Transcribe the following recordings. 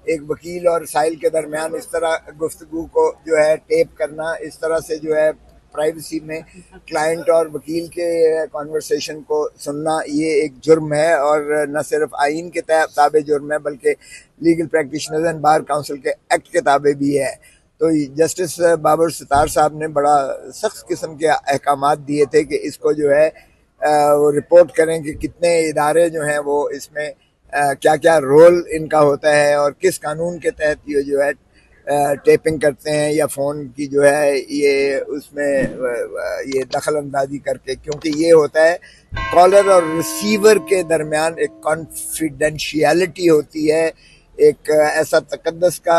एक वकील और साहिल के दरमियान इस तरह गुफ्तगू को जो है टेप करना, इस तरह से जो है प्राइवेसी में क्लाइंट और वकील के कॉन्वर्सेशन को सुनना, ये एक जुर्म है और न सिर्फ आइन के ताबे जुर्म है बल्कि legal practitioners and bar council के एक्ट के ताबे भी है। तो जस्टिस बाबर सितार साहब ने बड़ा सख्त किस्म के अहकामात दिए थे कि इसको जो है वो रिपोर्ट करें कि कितने इदारे जो हैं वो इसमें क्या क्या रोल इनका होता है और किस कानून के तहत ये जो है टेपिंग करते हैं या फ़ोन की जो है ये उसमें ये दखल अंदाजी करके, क्योंकि ये होता है कॉलर और रिसीवर के दरमियान एक कॉन्फिडेंशियलिटी होती है, एक ऐसा तकद्दस का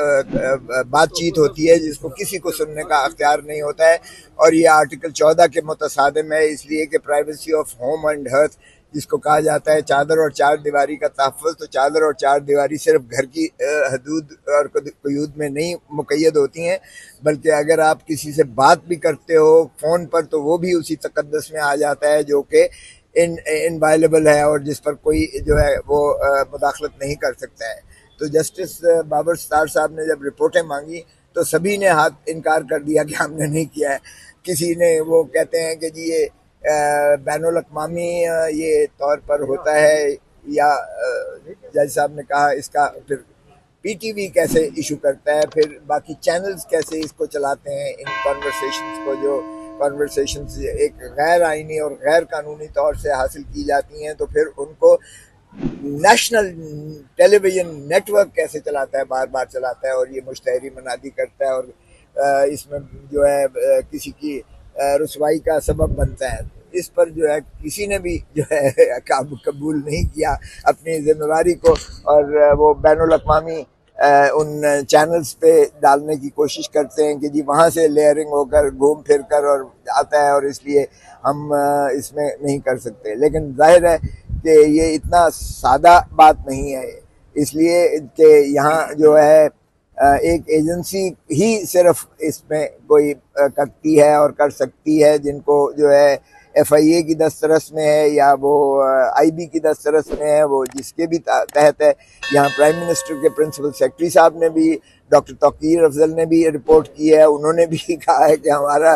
बातचीत होती है जिसको किसी को सुनने का अख्तियार नहीं होता है। और ये आर्टिकल 14 के मुतसादिम है, इसलिए कि privacy of home and hearth जिसको कहा जाता है चादर और चार दीवारी का तहफ़्फ़ुज़, तो चादर और चार दीवारी सिर्फ घर की हदूद और क़ुयूद में नहीं मुक़य्यद होती हैं, बल्कि अगर आप किसी से बात भी करते हो फ़ोन पर तो वो भी उसी तकद्दस में आ जाता है जो कि इनवायलेबल है और जिस पर कोई जो है वो मुदाखलत नहीं कर सकता है। तो जस्टिस बाबर सितार साहब ने जब रिपोर्टें मांगी तो सभी ने हाथ इनकार कर दिया कि हमने नहीं किया है। किसी ने वो कहते हैं कि जी ये बैनुल अक़वामी ये तौर पर होता है, या जज साहब ने कहा इसका फिर पीटीवी कैसे इशू करता है, फिर बाकी चैनल्स कैसे इसको चलाते हैं इन कॉन्वर्सेशंस को, जो कॉन्वर्सेशंस एक गैर आइनी और गैर कानूनी तौर से हासिल की जाती हैं, तो फिर उनको नेशनल टेलीविज़न नेटवर्क कैसे चलाता है, बार बार चलाता है और ये मुश्तहरी मनादी करता है और इसमें जो है किसी की रुसवाई का सबब बनता है। इस पर जो है किसी ने भी जो है कबूल नहीं किया अपनी जिम्मेवारी को, और वो बैनुल अक़वामी उन चैनल्स पे डालने की कोशिश करते हैं कि जी वहाँ से लेयरिंग होकर घूम फिर कर और आता है और इसलिए हम इसमें नहीं कर सकते। लेकिन जाहिर है कि ये इतना सादा बात नहीं है, इसलिए कि यहाँ जो है एक एजेंसी ही सिर्फ इसमें कोई करती है और कर सकती है, जिनको जो है FIA की दस्तरस में है या वो IB की दस्तरस में है, वो जिसके भी तहत है। यहाँ प्राइम मिनिस्टर के प्रिंसिपल सेक्रेटरी साहब ने भी, डॉक्टर तौकीर अफजल ने भी रिपोर्ट की है, उन्होंने भी कहा है कि हमारा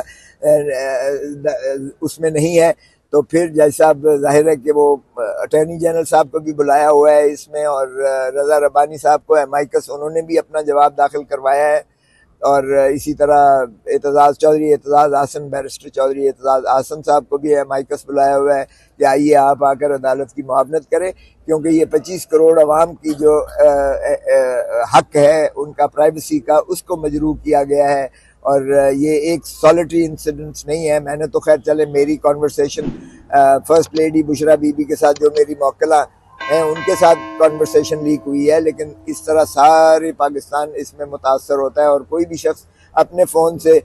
उसमें नहीं है। तो फिर जज साहब जाहिर है कि वो अटॉर्नी जनरल साहब को भी बुलाया हुआ है इसमें, और रज़ा रब्बानी साहब को एमाइकस उन्होंने भी अपना जवाब दाखिल करवाया है, और इसी तरह एतजाज़ चौधरी एतजाज़ आसन बैरिस्टर चौधरी एतजाज़ आसन साहब को भी एमाइकस बुलाया हुआ है कि आइए आप आकर अदालत की मुआवनत करें, क्योंकि ये 25 करोड़ अवाम की जो हक है उनका प्राइवेसी का, उसको मजरूह किया गया है। और ये एक सॉलिटरी इंसिडेंट्स नहीं है। मैंने तो खैर चले मेरी conversation first lady Bushra Bibi के साथ जो मेरी मौकला हैं उनके साथ कॉन्वर्सेशन लीक हुई है, लेकिन इस तरह सारे पाकिस्तान इसमें मुतासर होता है और कोई भी शख्स अपने फ़ोन से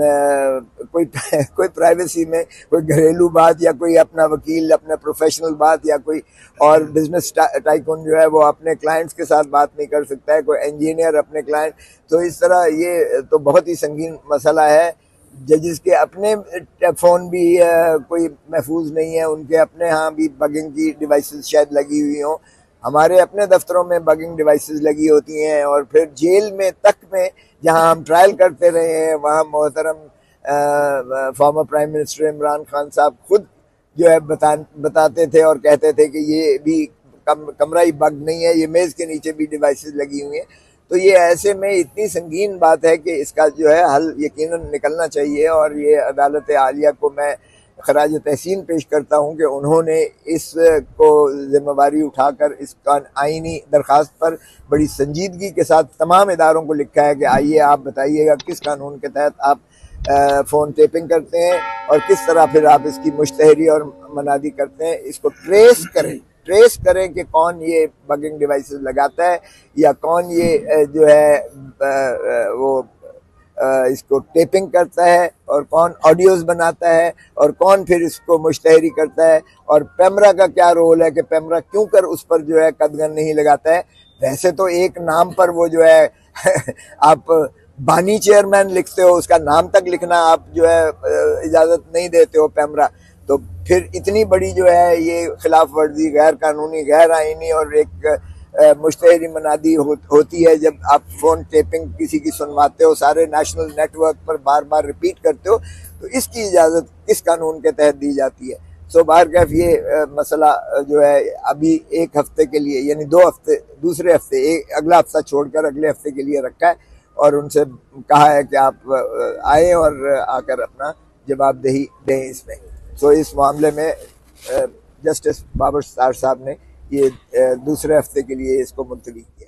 कोई प्राइवेसी में कोई घरेलू बात या कोई अपना वकील अपना प्रोफेशनल बात या कोई और बिजनेस टाइकून जो है वो अपने क्लाइंट्स के साथ बात नहीं कर सकता है, कोई इंजीनियर अपने क्लाइंट। तो इस तरह ये तो बहुत ही संगीन मसला है। जजेस के अपने फ़ोन भी कोई महफूज नहीं है, उनके अपने यहाँ भी बगिंग की डिवाइसेस शायद लगी हुई हों, हमारे अपने दफ्तरों में बगिंग डिवाइसेस लगी होती हैं, और फिर जेल में तक में जहाँ हम ट्रायल करते रहे हैं वहाँ मोहतरम former prime minister Imran Khan साहब खुद जो है बताते थे और कहते थे कि ये भी कमरा ही बग नहीं है, ये मेज़ के नीचे भी डिवाइसेस लगी हुई हैं। तो ये ऐसे में इतनी संगीन बात है कि इसका जो है हल यकीनन निकलना चाहिए, और ये अदालत आलिया को मैं खराज तहसीन पेश करता हूँ कि उन्होंने इसको जिम्मेवारी उठाकर इस आइनी दरख्वास्त पर बड़ी संजीदगी के साथ तमाम इदारों को लिखा है कि आइए आप बताइएगा किस कानून के तहत आप फ़ोन टेपिंग करते हैं और किस तरह फिर आप इसकी मुश्तहरी और मनादी करते हैं। इसको ट्रेस करें कि कौन ये बगिंग डिवाइसेस लगाता है या कौन ये जो है वो इसको टेपिंग करता है और कौन ऑडियोज़ बनाता है और कौन फिर इसको मुश्तहरी करता है, और पैमरा का क्या रोल है कि पैमरा क्यों कर उस पर जो है कदगन नहीं लगाता है। वैसे तो एक नाम पर वो जो है आप बानी चेयरमैन लिखते हो, उसका नाम तक लिखना आप जो है इजाज़त नहीं देते हो पैमरा, तो फिर इतनी बड़ी जो है ये खिलाफ वर्जी गैर कानूनी गैर आइनी और एक मुश्तहरी मनादी होती है, जब आप फ़ोन टेपिंग किसी की सुनवाते हो, सारे नेशनल नेटवर्क पर बार बार रिपीट करते हो, तो इसकी इजाज़त किस कानून के तहत दी जाती है? सो बाहरकैफ ये मसला जो है अभी एक हफ्ते के लिए, यानी 2 हफ्ते, दूसरे हफ्ते, अगला हफ्ता छोड़कर अगले हफ्ते के लिए रखा है और उनसे कहा है कि आप आए और आकर अपना जवाबदेही दें इसमें। सो इस मामले में जस्टिस बाबर साहब ने ये दूसरे हफ्ते के लिए इसको मुलतवी किया।